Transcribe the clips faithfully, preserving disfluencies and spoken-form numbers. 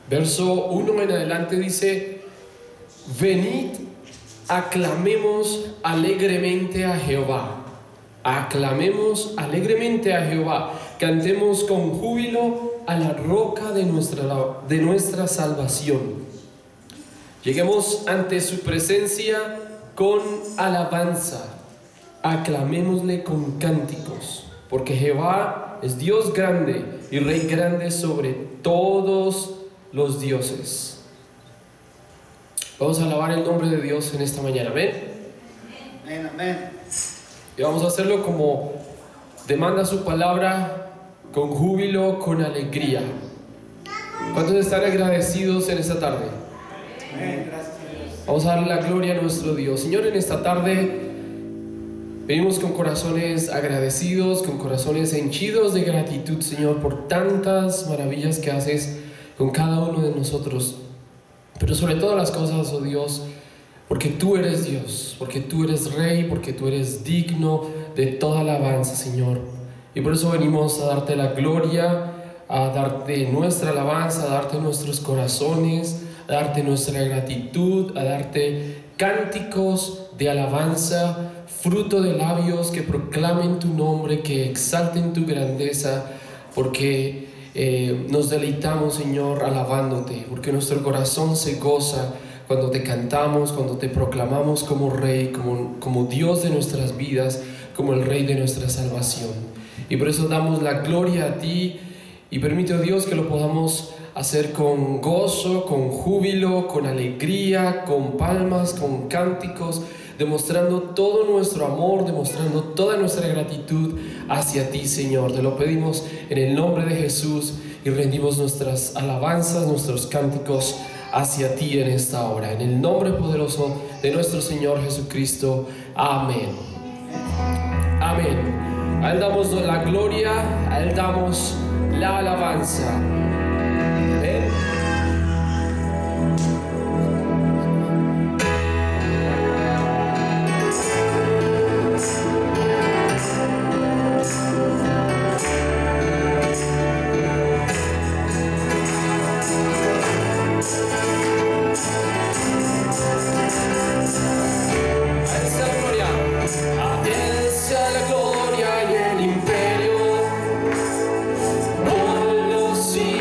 Verso uno en adelante dice: venid, aclamemos alegremente a Jehová. Aclamemos alegremente a Jehová. Cantemos con júbilo a la roca de nuestra, de nuestra salvación. Lleguemos ante su presencia con alabanza. Aclamémosle con cánticos, porque Jehová es Dios grande y Rey grande sobre todos los dioses. Vamos a alabar el nombre de Dios en esta mañana. Amén. Amén, amén. Y vamos a hacerlo como demanda su palabra, con júbilo, con alegría. ¿Cuántos están agradecidos en esta tarde? Amén, gracias a Dios. Vamos a darle la gloria a nuestro Dios. Señor, en esta tarde venimos con corazones agradecidos, con corazones henchidos de gratitud, Señor, por tantas maravillas que haces con cada uno de nosotros. Pero sobre todas las cosas, oh Dios, porque tú eres Dios, porque tú eres Rey, porque tú eres digno de toda alabanza, Señor. Y por eso venimos a darte la gloria, a darte nuestra alabanza, a darte nuestros corazones, a darte nuestra gratitud, a darte cánticos de alabanza, fruto de labios que proclamen tu nombre, que exalten tu grandeza, porque eh, nos deleitamos, Señor, alabándote, porque nuestro corazón se goza cuando te cantamos, cuando te proclamamos como Rey, como, como Dios de nuestras vidas, como el Rey de nuestra salvación. Y por eso damos la gloria a ti, y permite, oh Dios, que lo podamos hacer con gozo, con júbilo, con alegría, con palmas, con cánticos, demostrando todo nuestro amor, demostrando toda nuestra gratitud hacia ti, Señor. Te lo pedimos en el nombre de Jesús y rendimos nuestras alabanzas, nuestros cánticos hacia ti en esta hora. En el nombre poderoso de nuestro Señor Jesucristo. Amén. Amén. A Él damos la gloria, a Él damos la alabanza. Amén. Sí.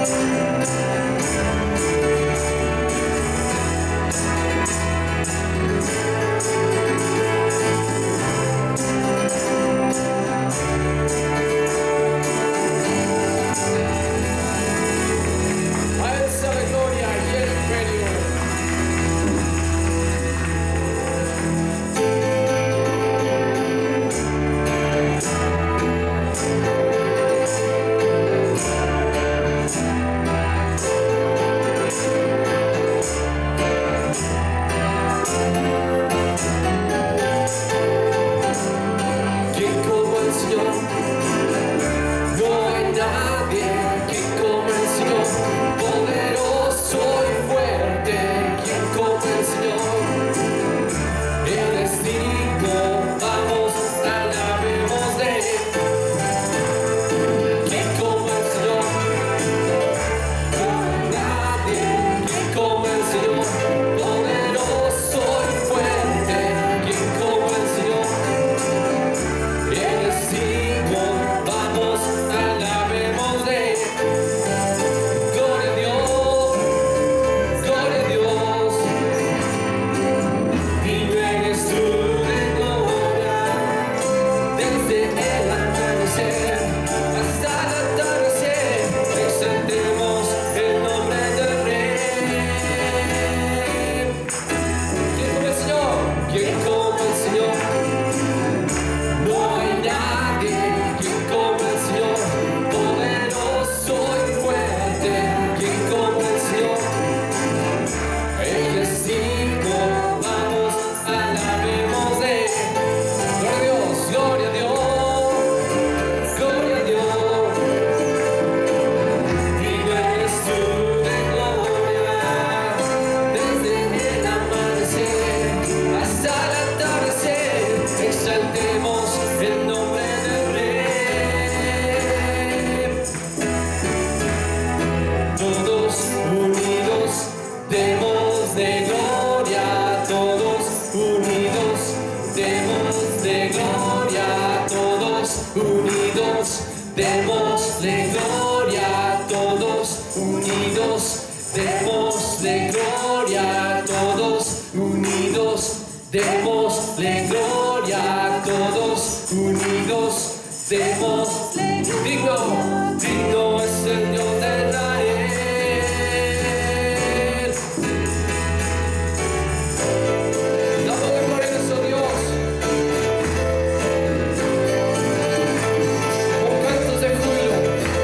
démosle gloria a todos, unidos, démosle gloria a todos, unidos, démosle gloria a todos, unidos, démosle digno, digno es el Dios de Israel. Damos gloria a nuestro Dios. Con cantos de júbilo.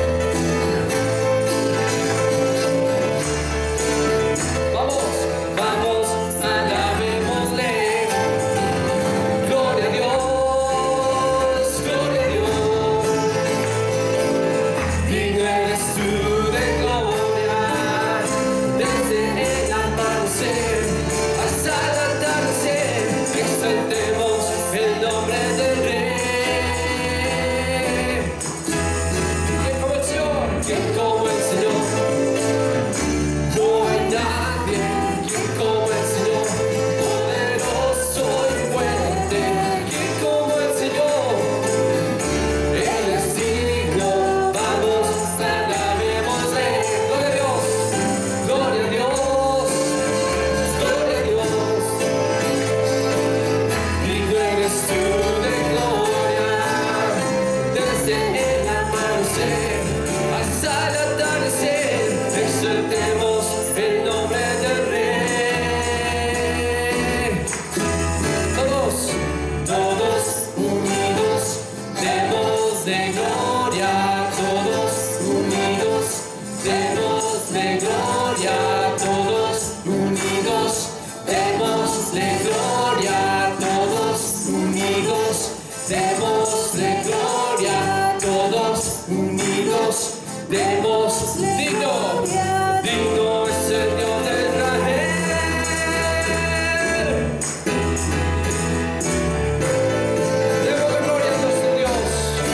Vamos, vamos, alabémosle. Gloria a Dios, gloria a Dios. Digno eres tú de gloria, desde el amanecer hasta el atardecer, exaltemos el nombre del Rey. ¿Quién como el Señor? ¿Quién como el Señor? No hay nadie. ¿Quién como el Señor? Poderoso y fuerte. ¿Quién como el Señor? Él es digno, vamos, alabémosle. Gloria a Dios, gloria a Dios, gloria a Dios. Digno eres tú de gloria, desde el amanecer hasta el atardecer, exaltemos el nombre del Rey. Todos, todos unidos, demos de gloria, todos unidos, demos de gloria, todos unidos, demos de gloria, todos unidos, demos de gloria, todos unidos, demos digno, digno es el Dios de Israel. Demos de gloria a nuestro Dios.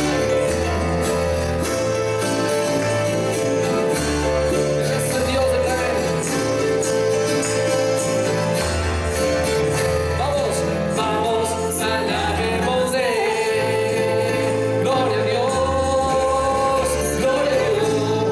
Él es el Dios de Israel. Vamos, vamos, alabémosle. Gloria a Dios, gloria a Dios.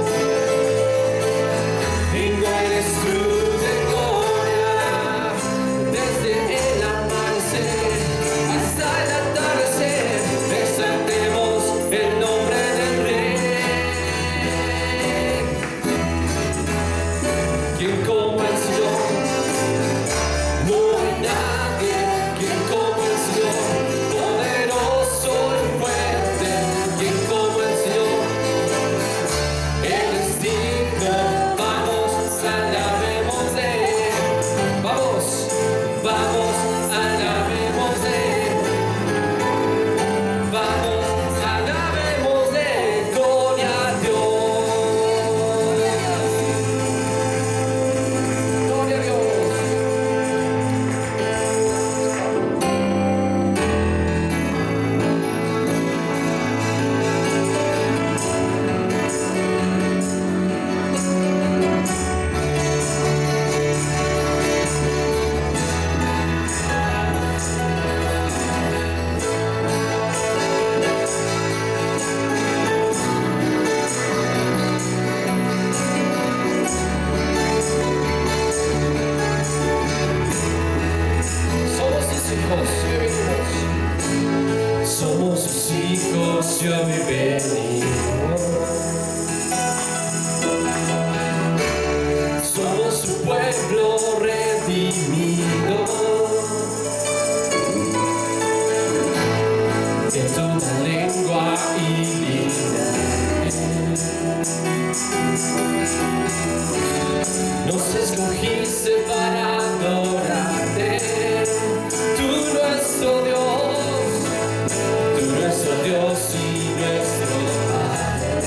Nos escogiste para adorarte, tú nuestro Dios, tú nuestro Dios y nuestro Padre.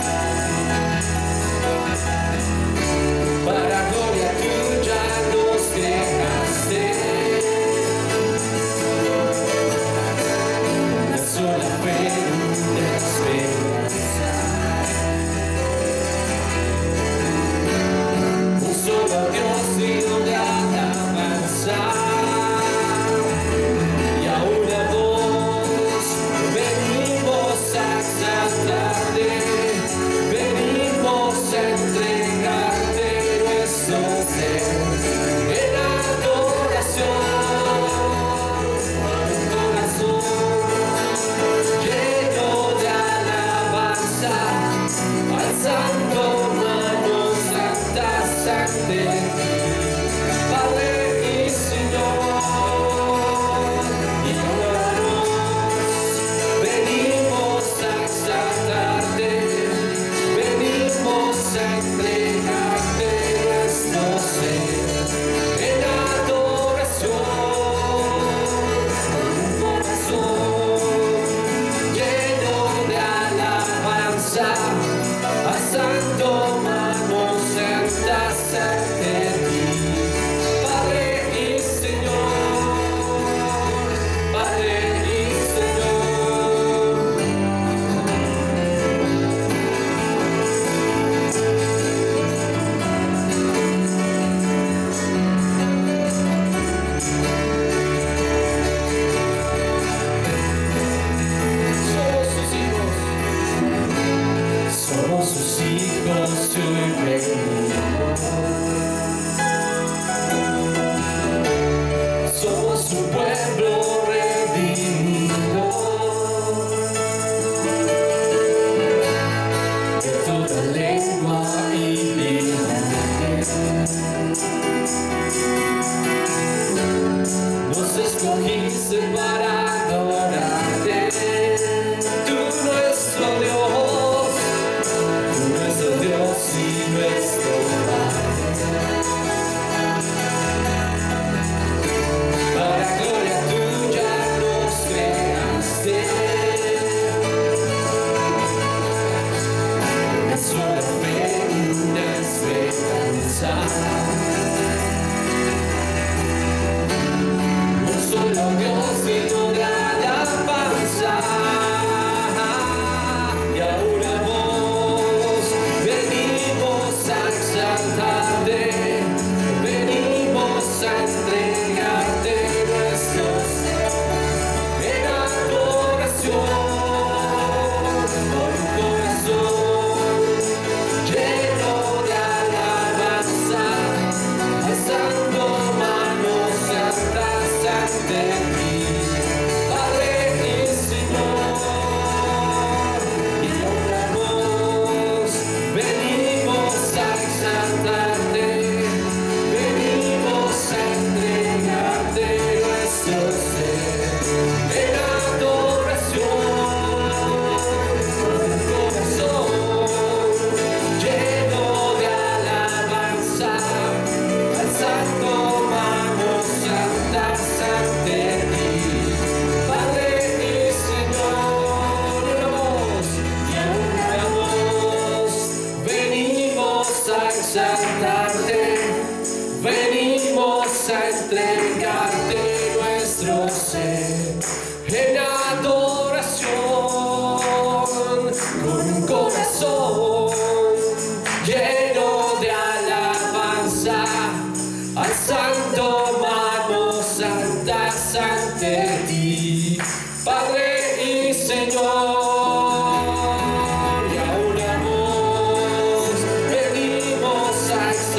Para gloria tuya nos creaste, una sola fe, una esperanza. Un solo Dios digno de alabanza, y a una voz venimos a exaltarte, venimos a entregarte nuestro ser en adoración, un corazón lleno de alabanza al Santo, manos santas ante ti, Padre y Señor, y adoramos. Venimos a exaltarte, venimos a entregarte nuestro ser en adoración, un corazón lleno de alabanza al Santo, manos santas ante ti, Padre y Señor, Padre y Señor. Somos sus hijos, somos sus hijos, yo y venimos. Somos su pueblo redimido, de toda lengua y linaje. Nos escogiste para adorarte, tú nuestro Dios, tú nuestro Dios y nuestro Padre. Para gloria tuya nos creaste, una sola fe, una esperanza. Un solo Dios digno de alabanza, y a una voz venimos a exaltarte, venimos a entregarte nuestro ser en adoración, con un corazón lleno de alabanza al Santo, manos santas ante ti, Padre y Señor, y a una voz venimos a exaltarte, venimos a entregarte nuestro ser en adoración, con un corazón lleno de alabanza al Santo, manos santas ante ti, Padre y Señor. Y una voz, y una voz venimos a exaltarte, venimos a entregarte nuestro ser en adoración, con un corazón lleno de alabanza al Santo, manos santas ante ti, Padre y Señor. Y a una voz venimos a exaltarte,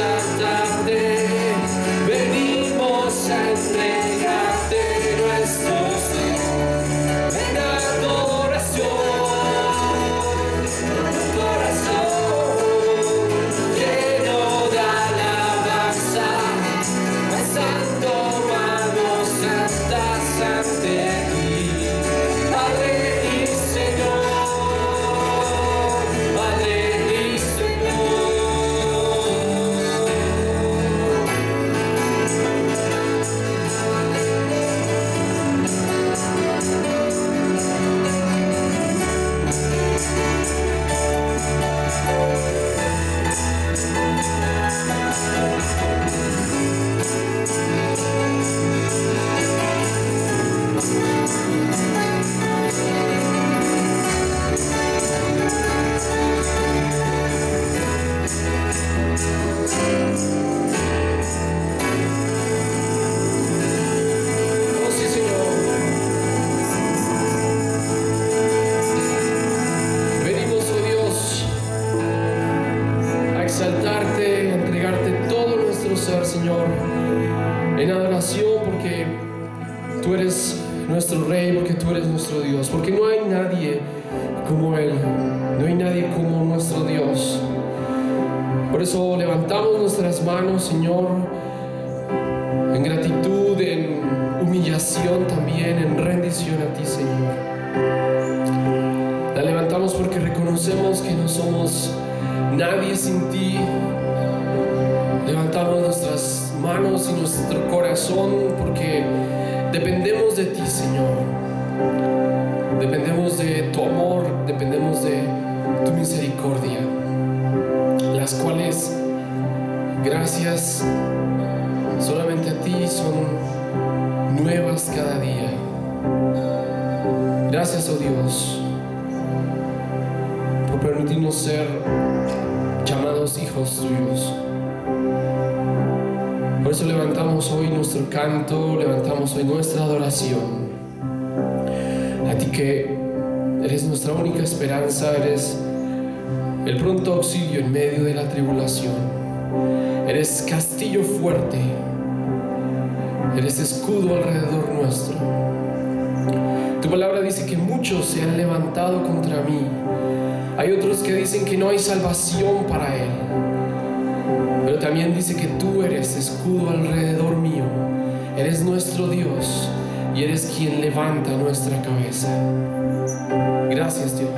nuestro Rey, porque tú eres nuestro Dios, porque no hay nadie como Él, no hay nadie como nuestro Dios. Por eso levantamos nuestras manos, Señor, en gratitud, en humillación también, en rendición a ti, Señor. La levantamos porque reconocemos que no somos nadie sin ti. Levantamos nuestras manos y nuestro corazón porque dependemos de ti, Señor. Dependemos de tu amor, dependemos de tu misericordia, las cuales, gracias solamente a ti, son nuevas cada día. Gracias, oh Dios, por permitirnos ser llamados hijos tuyos. Por eso levantamos hoy nuestro canto, levantamos hoy nuestra adoración a ti, que eres nuestra única esperanza, eres el pronto auxilio en medio de la tribulación, eres castillo fuerte, eres escudo alrededor nuestro. Tu palabra dice que muchos se han levantado contra mí, hay otros que dicen que no hay salvación para él, pero también dice que tú eres escudo alrededor mío, eres nuestro Dios y eres quien levanta nuestra cabeza. Gracias, Dios.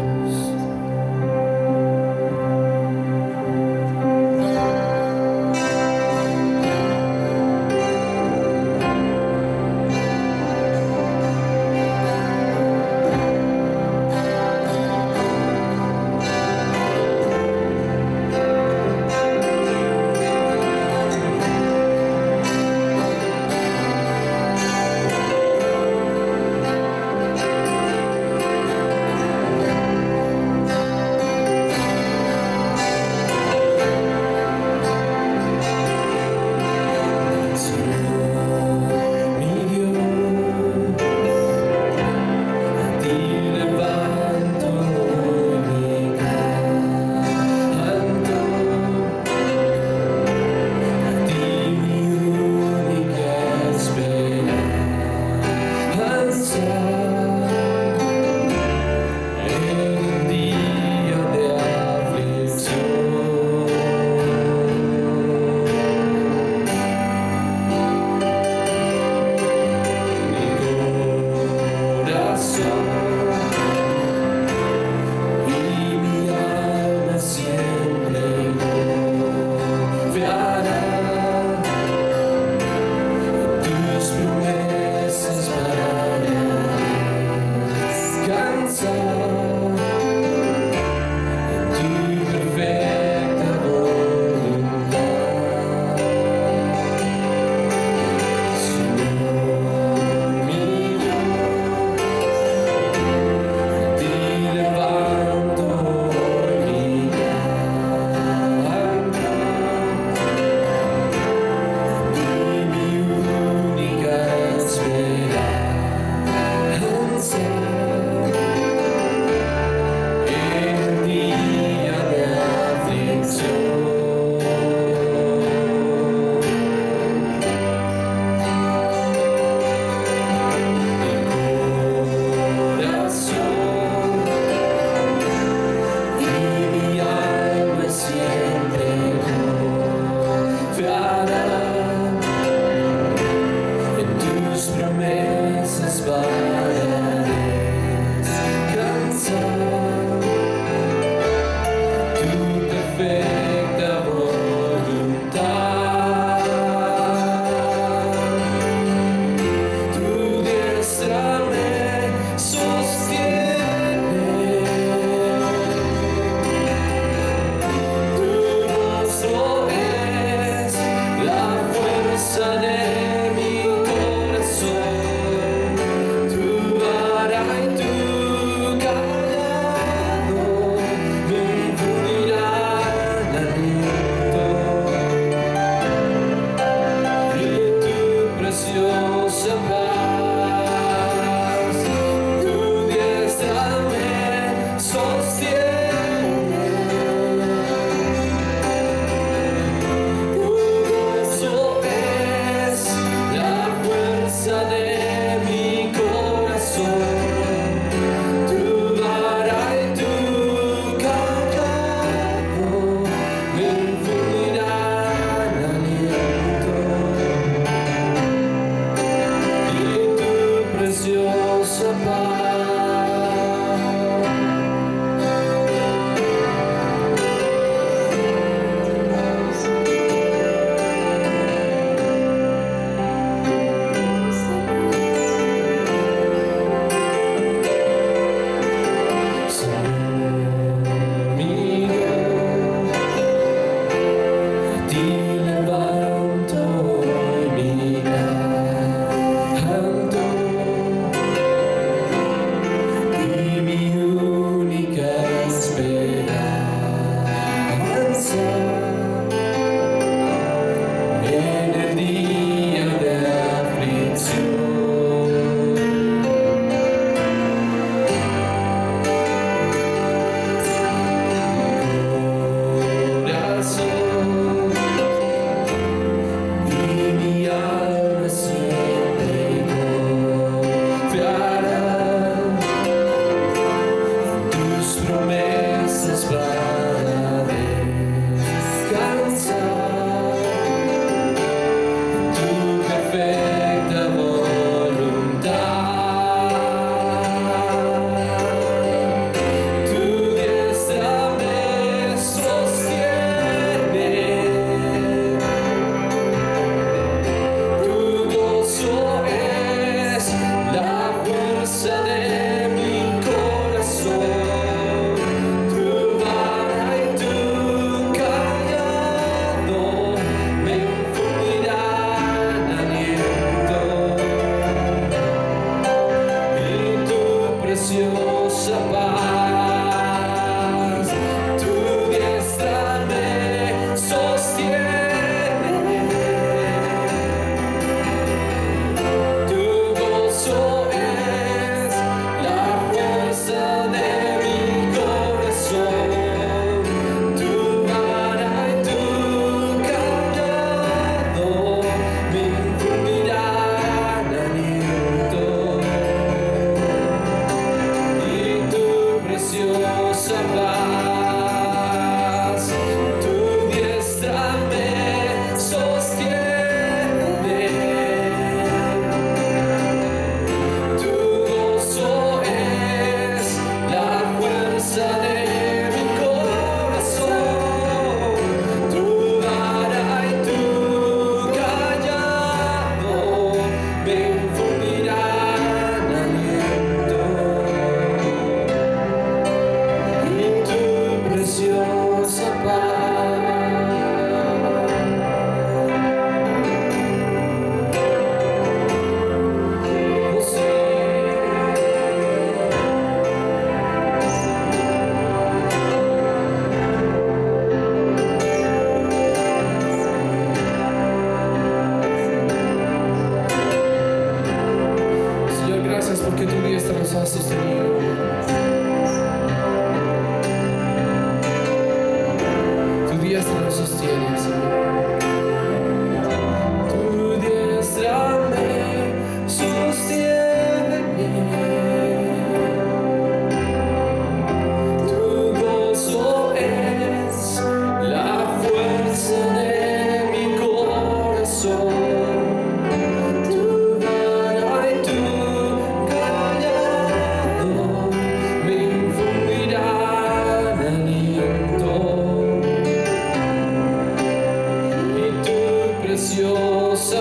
preciosa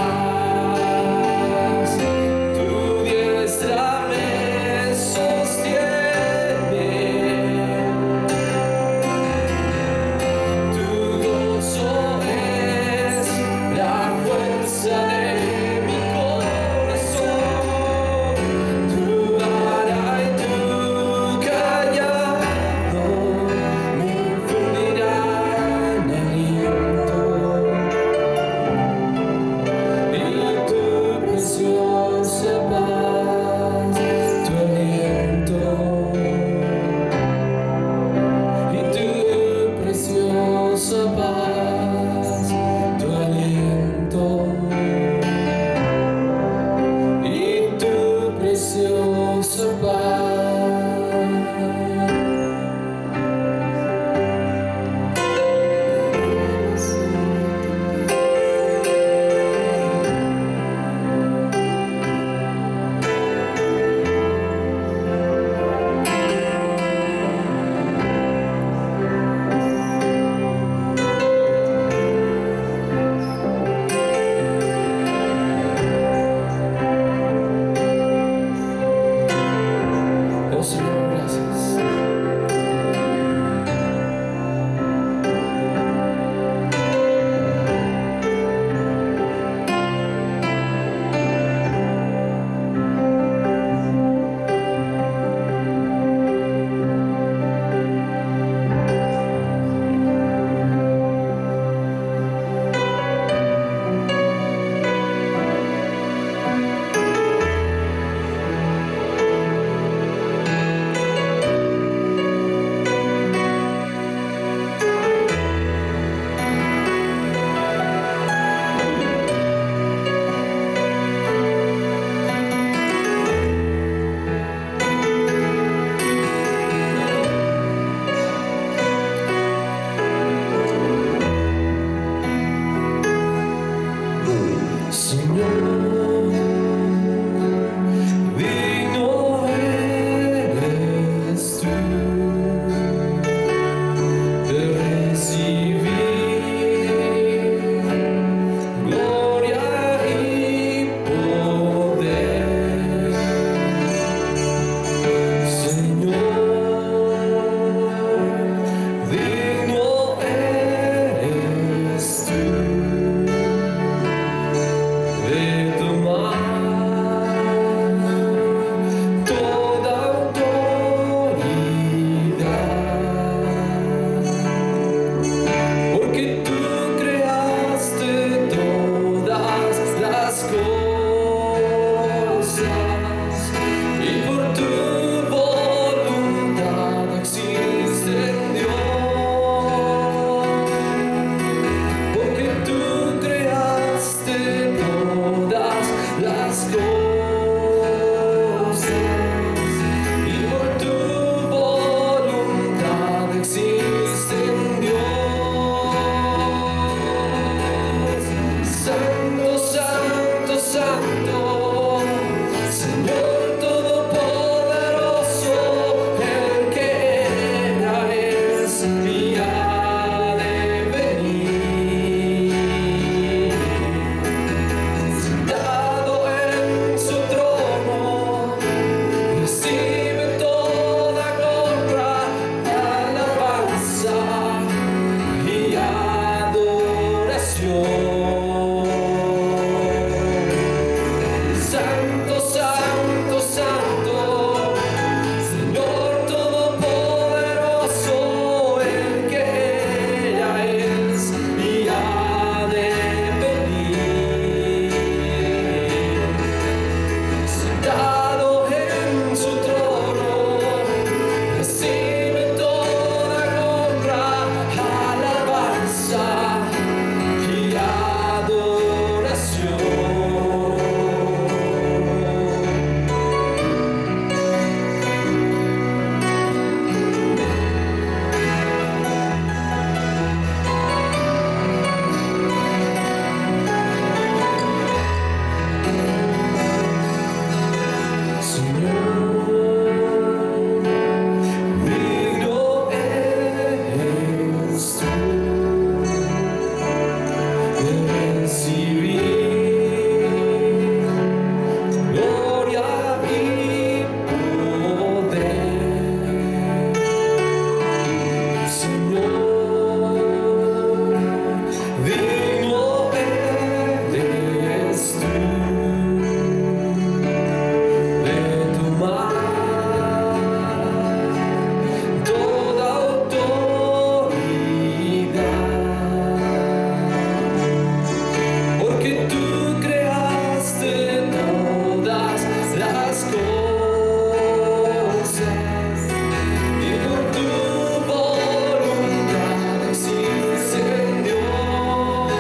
paz, tu diestra me sostiene, tu gozo es la fuerza de mi corazón, tu vara y tu callado me infundirán aliento. Señor.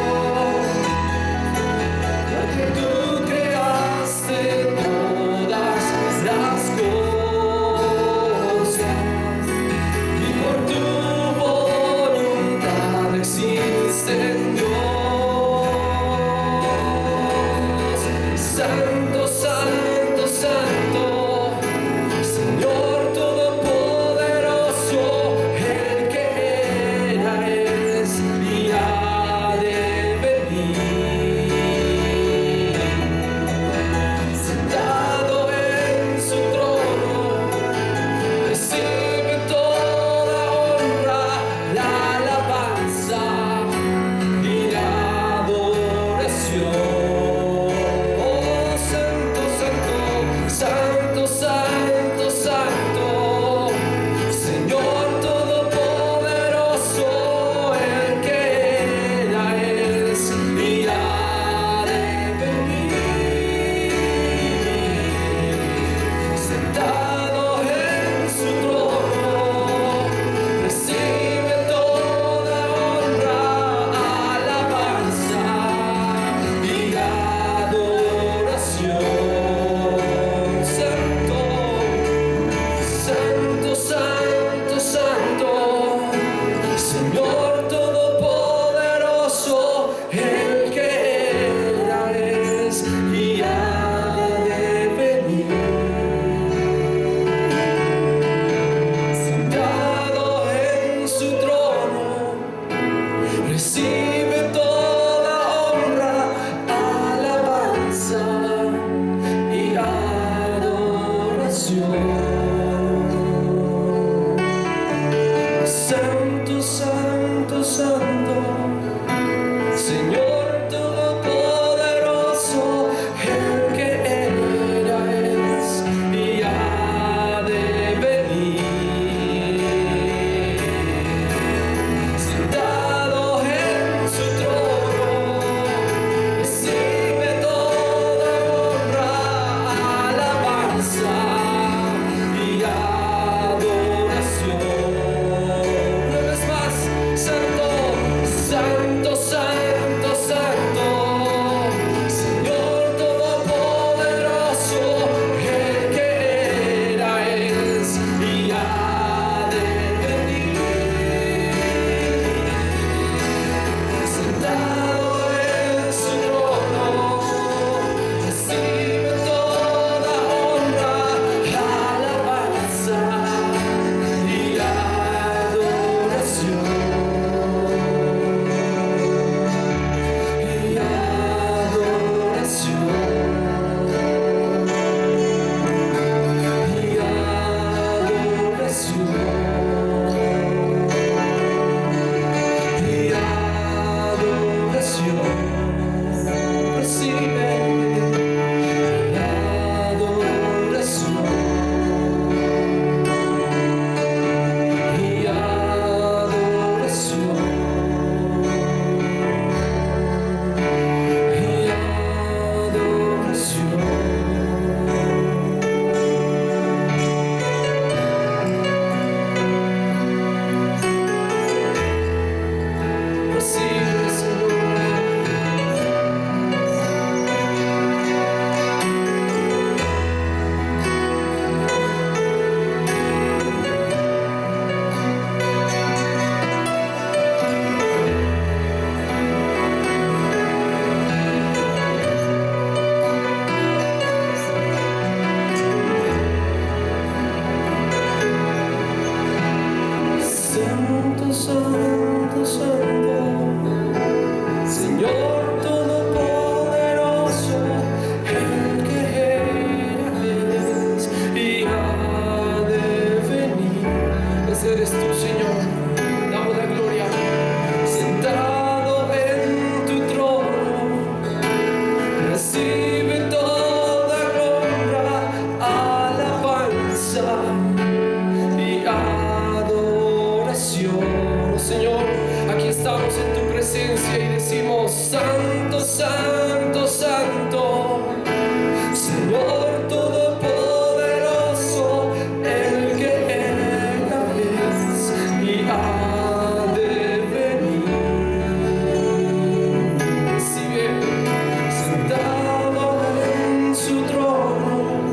santo, santo, santo, Señor todopoderoso, el que era, es y ha de venir. Sigue sentado en su trono,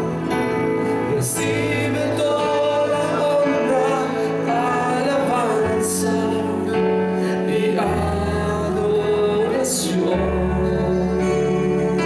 recibe toda la honra, alabanza y adoración.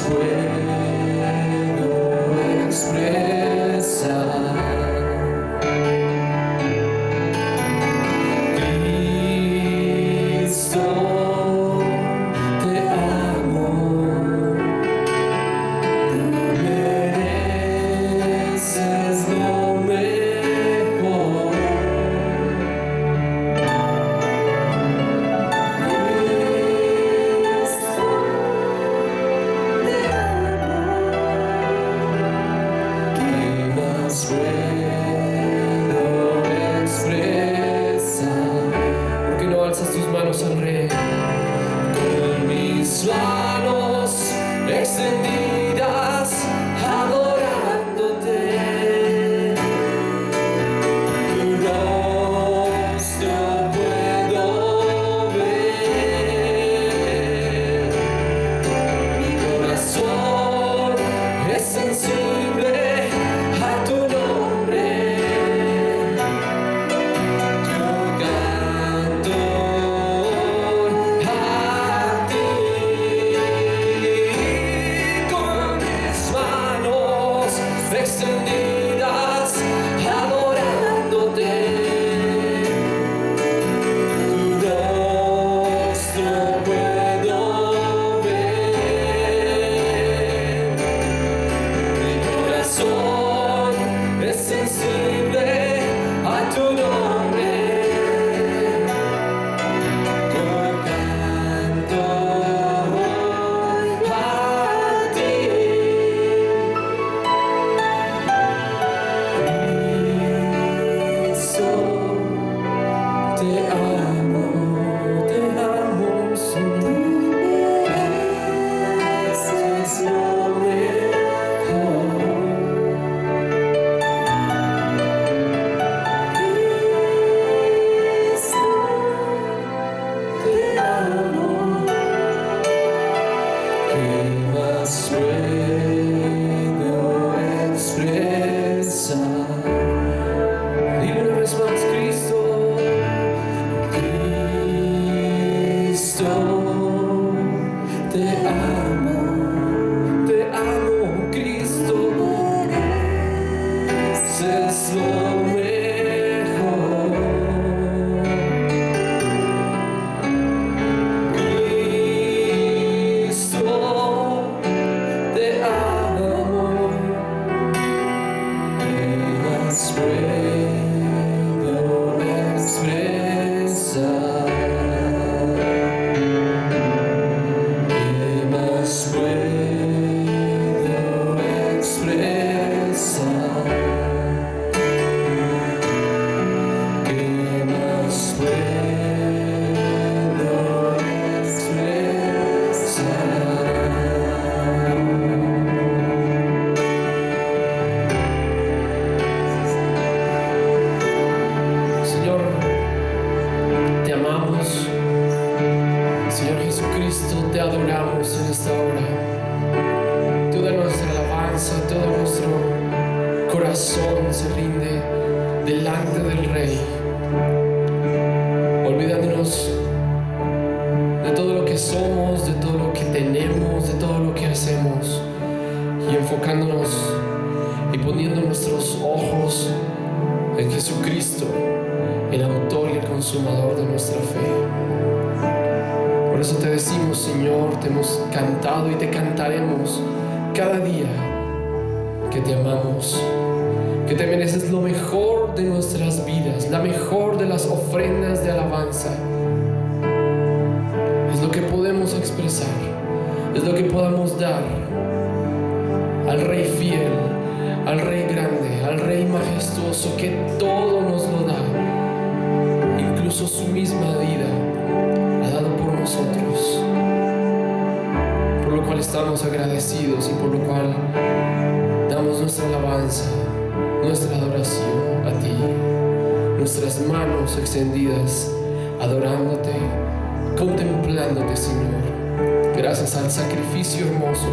Extendidas, adorándote, contemplándote, Señor. Gracias al sacrificio hermoso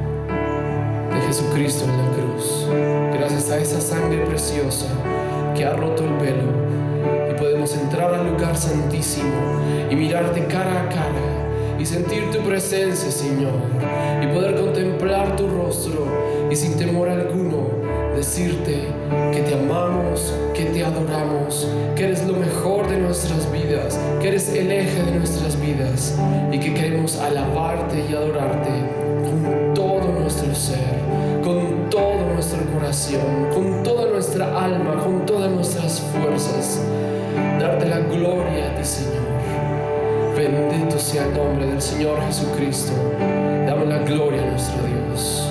de Jesucristo en la cruz. Gracias a esa sangre preciosa que ha roto el velo y podemos entrar al lugar santísimo y mirarte cara a cara y sentir tu presencia, Señor, y poder contemplar tu rostro y sin temor alguno decirte que te amamos, que te adoramos, que eres lo mejor de nuestras vidas, que eres el eje de nuestras vidas y que queremos alabarte y adorarte con todo nuestro ser, con todo nuestro corazón, con toda nuestra alma, con todas nuestras fuerzas. Darte la gloria a ti, Señor. Bendito sea el nombre del Señor Jesucristo. Dame la gloria a nuestro Dios.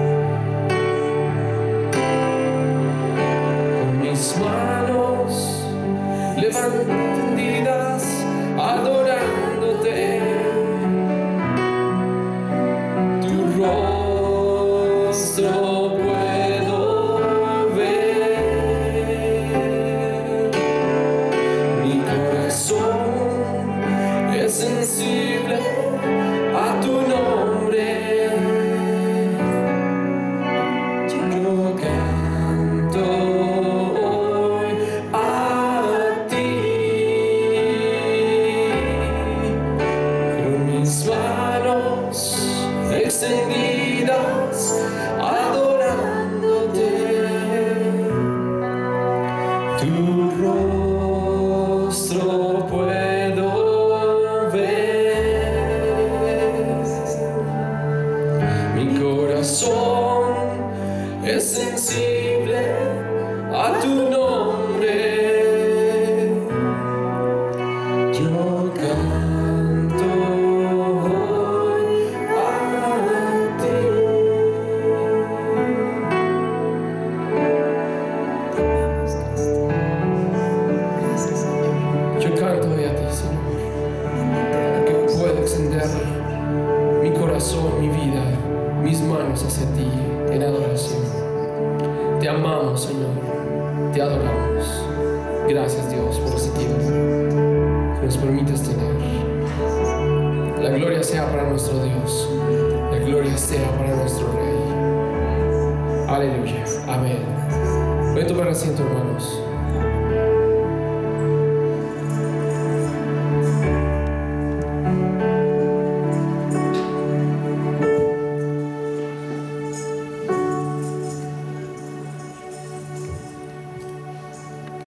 Con mis manos levantadas, adorándote, tu rostro sensible a tu nombre. Yo canto hoy a ti, con mis manos extendidas, adorándote, tu rostro puedo es sensible a tu nombre. Yo canto hoy a ti. Yo canto hoy a ti, Señor, porque puedo extender mi corazón, mi vida, mis manos hacia ti en adoración. Te amamos, Señor, te adoramos. Gracias, Dios, por este tiempo que nos permites tener. La gloria sea para nuestro Dios, la gloria sea para nuestro Rey. Aleluya, amén. Voy a tomar asiento, hermanos.